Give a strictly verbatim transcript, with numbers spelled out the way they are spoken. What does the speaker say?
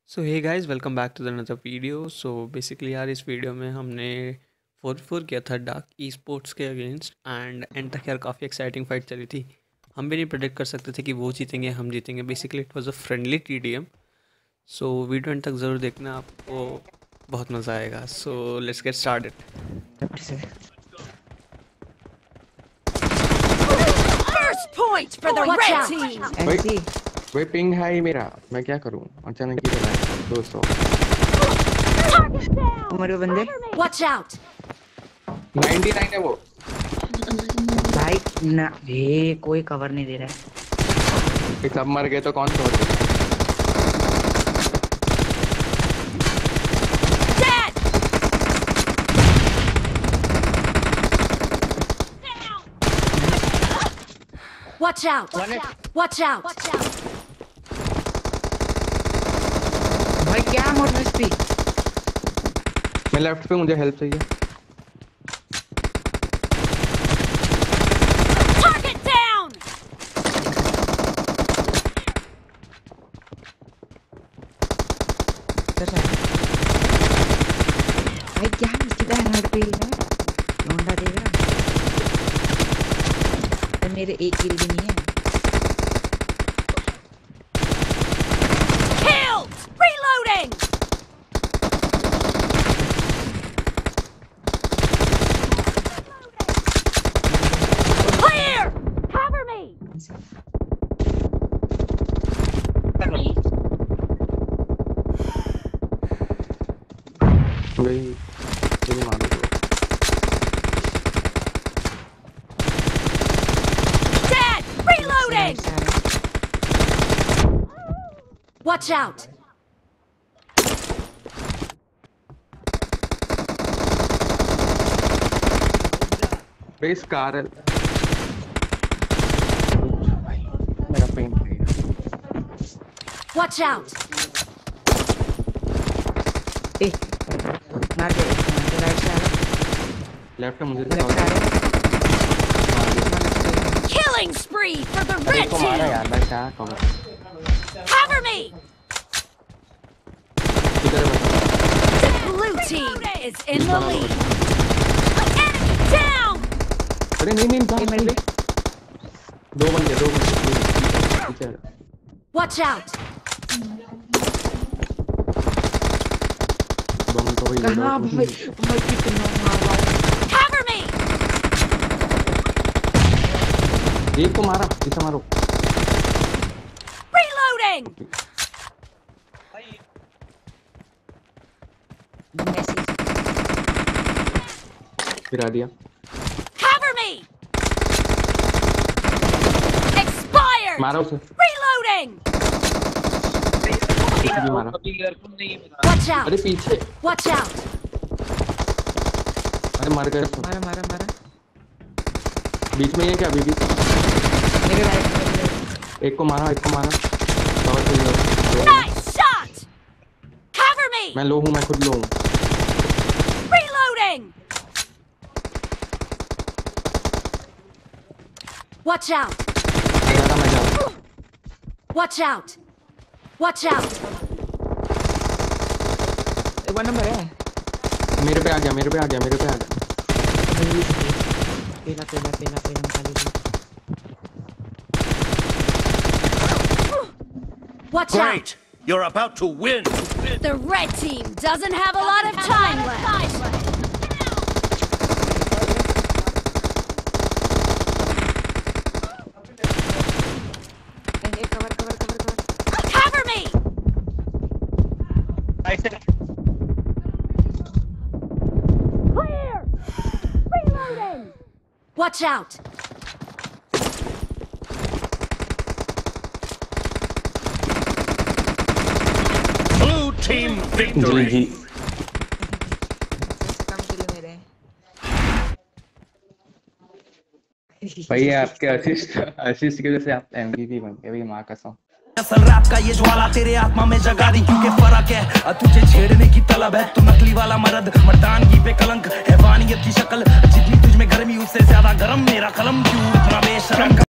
So hey guys, welcome back to the another video. So basically यार इस video में हमने फोर फोर किया था डार्क ई स्पोर्ट्स के अगेंस्ट एंड एंड तक यार काफ़ी एक्साइटिंग फाइट चली थी। हम भी नहीं प्रेडिक्ट कर सकते थे कि वो जीतेंगे हम जीतेंगे। Basically it was a friendly T D M. So video end तक ज़रूर देखना, आपको बहुत मज़ा आएगा। So let's get started. First point for the red team. वही वही पिंग है ही मेरा, मैं क्या करूं? अचानक ही चला है दो सौ। हमारे बंदे Watch out. निन्यानवे है वो भाई ना, ये कोई कवर नहीं दे रहा है। ये सब मर गए तो कौन छोड़ दे? Dead. Watch out. Watch out. Watch out. भाई क्या मोड में स्पीड? मैं लेफ्ट पे, मुझे हेल्प चाहिए। Target down. भाई क्या किधर हेड पे है? लोंडा देख रहा है। मेरे एक किल भी नहीं है। Killed. Reloading. Clear. Cover me. वही वही मारो दो। Dead. Reloading. Watch out. Base car है। भाई मेरा पिंग है। Watch out. ए मार दे, मार दे राइट से आ रहा। लेफ्ट में मुझे लेफ्ट से आ रहा। Killing spree for the red को मारा team. यार, मैं क्या कहूं? Cover me. किधर है? Blue team is in the lead. Enemy down. अरे नहीं नहीं भाई, मेरे दो बंदे दो बंदे पीछे। Watch out. दोनों तो वही कहां भाई? भाई कितना मारा। Cover me. एक को मारा, इसे मारो। Reloading. गिरा दिया। Cover me. Expired. मारा उसे। Reloading. भी मारा। Watch out. अरे पीछे। Watch out. अरे मर गए। मारा मारा मारा। बीच में ये क्या अभी भी? मेरे राइट में एक को मारा, एक को मारा। कवर कर लो। Nice shot. Cover me. मैं लो हूँ, मैं खुद लो हूँ। Reloading. Watch out. मेरा था, मैं जाऊँ। Watch out. Watch out. One number है। मेरे पे आ गया, मेरे पे आ गया, मेरे पे आ गया। पहला पहला पहला पहला निकाल लीजिए। Watch out. Great! You're about to win! The red team doesn't have a lot of time left. ए cover cover cover cover. Cover me. Clear. Reloading. Watch out. Blue team victory! Come kill मेरे। भाई आपके assist assist की वजह से आप MVP बन गए भाई, मां कसम। असल रैप का ये ज्वाला तेरे आत्मा में जगा दी, क्योंकि फर्क है तुझे छेड़ने की तलब है। तू नकली वाला मर्द, मर्दानगी पे कलंक, हैवानियत की शक्ल, जितनी तुझ में गर्मी उससे ज्यादा गरम मेरा कलम। क्यों इतना बेशरम?